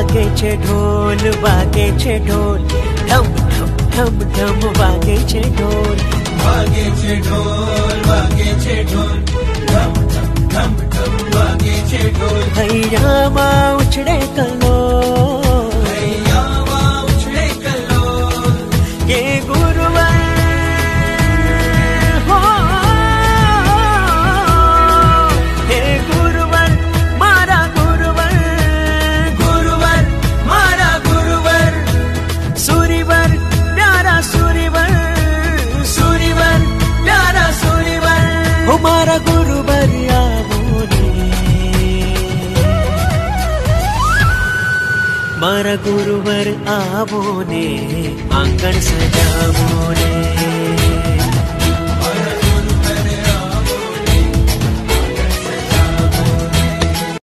वागे छे ढोल, वागे छे ढोल, ढम ढम ढम ढम वागे छे ढोल, वागे छे ढोल, वागे छे ढोल, ढम ढम ढम ढम वागे छे ढोल। हैयामां उछळे कलो, हैयामां उछळे कलो, ये गुरुवर हो, हे गुरुवर मारा गुरुवर, गुरुवर मारा गुरुवर, सूरीवर प्यारा सूरीवर, सूरीवर प्यारा सूरीवर, हो मारा गुरुवर आवो ने, मारा गुरुवर आवो ने, आंगण सजावो ने।